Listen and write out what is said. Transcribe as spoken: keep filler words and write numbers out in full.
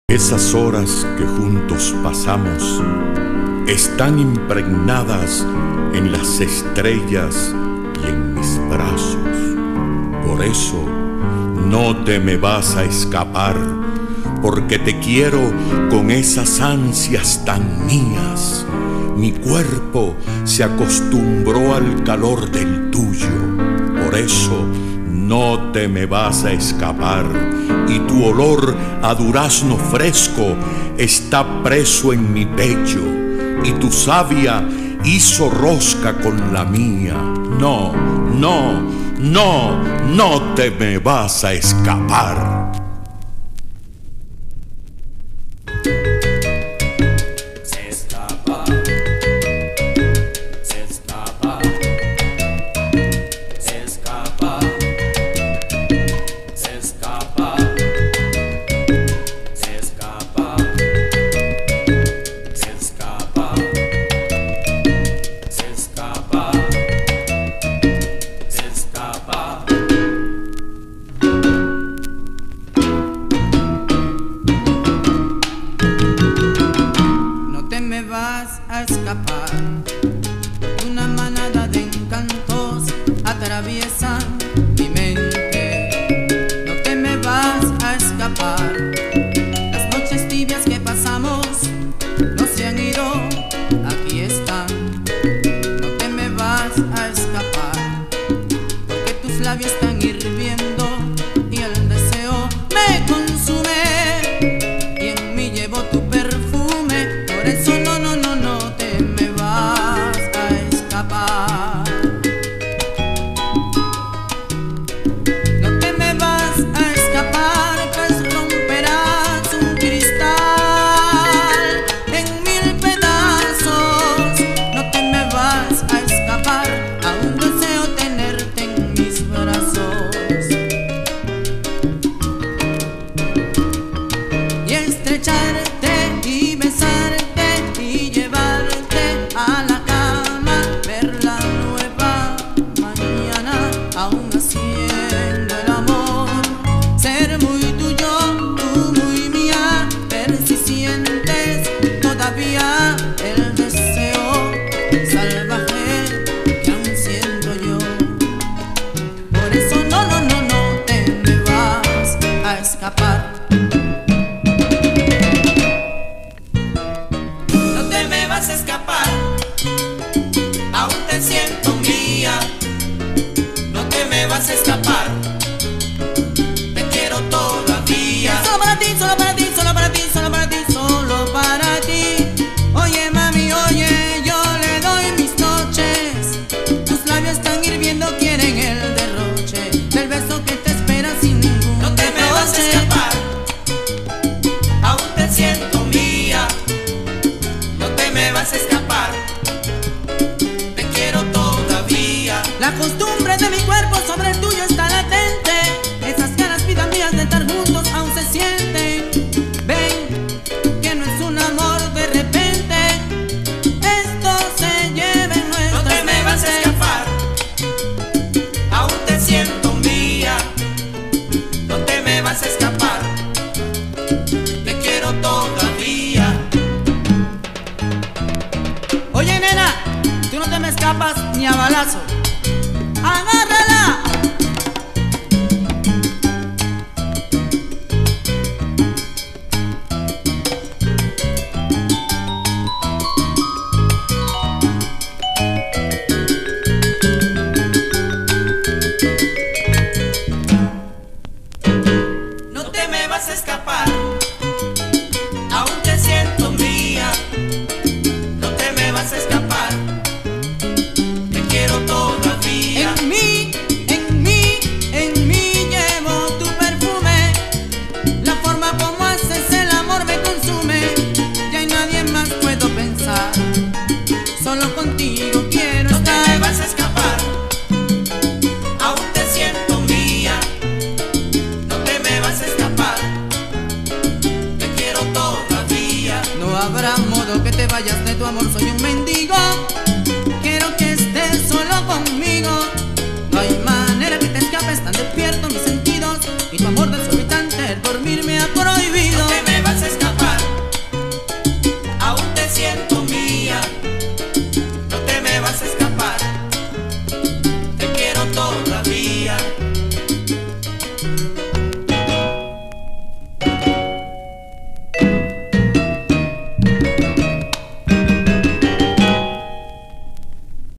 Esas horas que juntos pasamos están impregnadas en las estrellas y en mis brazos. Por eso no te me vas a escapar, porque te quiero con esas ansias tan mías. Mi cuerpo se acostumbró al calor del tuyo. Por eso no te me vas a escapar, y tu olor a durazno fresco está preso en mi pecho, y tu savia hizo rosca con la mía. No, no, no, no te me vas a escapar. A escapar, una manada de encantos atraviesan mi mente. No te me vas a escapar, las noches tibias que pasamos no se han ido, aquí están. No te me vas a escapar, porque tus labios están hirviendo y el deseo me consume, y en mí llevo tu perfume. Por eso no, no, no, no estrecharte y besarte y llevarte a la cama, ver la nueva mañana, aún haciendo el amor, ser muy tuyo, tú muy mía, ver si sientes todavía el deseo salvaje que aún siento yo. Por eso no, no, no, no te me vas a escapar. Escapar, aún te siento mía, no te me vas a escapar, te quiero todavía. Solo para ti, solo para ti, solo para ti, solo para ti, solo para ti. Oye mami, oye, yo le doy mis noches, tus labios están hirviendo, quieren el derroche del beso que te espera sin ningún No te me vas a escapar, aún te siento mía, no te me vas a escapar, te quiero todavía. La costumbre de mi cuerpo sobre el tuyo está latente, esas ganas vidas mías de estar juntos aún se sienten. Ven, que no es un amor de repente, esto se lleva en nuestras No te me vas a mentes. escapar, aún te siento mía, no te me vas a escapar, te quiero todavía. Oye nena, tú no te me escapas ni a balazo. ¡Agárrala! No te me vas a escapar, aún te siento mía, no te me vas a escapar, te quiero todavía. En mí, en mí, en mí llevo tu perfume, la forma como haces el amor me consume, ya en nadie más puedo pensar, solo contigo quiero No te estar. me vas a escapar, aún te siento mía, no te me vas a escapar, te quiero todavía. No habrá modo que te vayas de tu amor, soy un mendigo, quiero que estés solo conmigo, no hay manera que te escapes tan despierto, mi